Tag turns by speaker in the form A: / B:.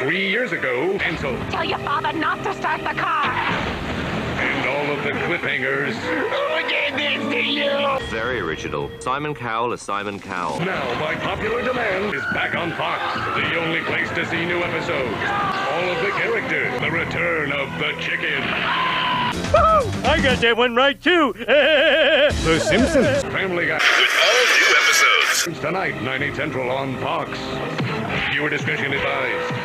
A: 3 years ago, Pencil.
B: Tell your father not to start the car.
A: And all of the cliffhangers.
B: Who did this to you?
C: Very original. Simon Cowell is Simon Cowell.
A: Now, by popular demand, is back on Fox. The only place to see new episodes. All of the characters. The return of the chicken.
D: I got that one right, too. The Simpsons.
A: Family Guy.
E: With all new episodes.
A: Tonight, 9/8 Central on Fox. Viewer discretion advised.